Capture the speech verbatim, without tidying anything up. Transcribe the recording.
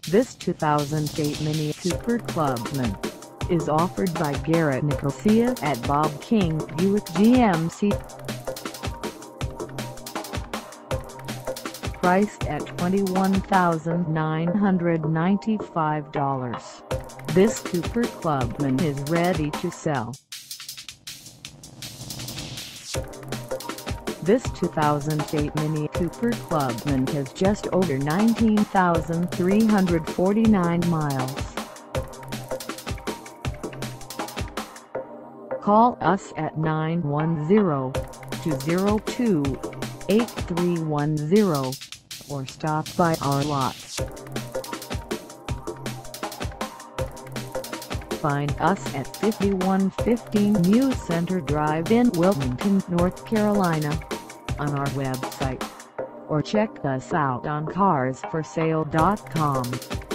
This two thousand eight Mini Cooper Clubman is offered by Garrett Nicosia at Bob King Buick G M C. Priced at twenty-one thousand nine hundred ninety-five dollars, this Cooper Clubman is ready to sell. This two thousand eight Mini Cooper Clubman has just over nineteen thousand three hundred forty-nine miles. Call us at nine one zero, two zero two, eight three one zero or stop by our lot. Find us at fifty-one fifteen New Center Drive in Wilmington, North Carolina, on our website, or check us out on cars for sale dot com.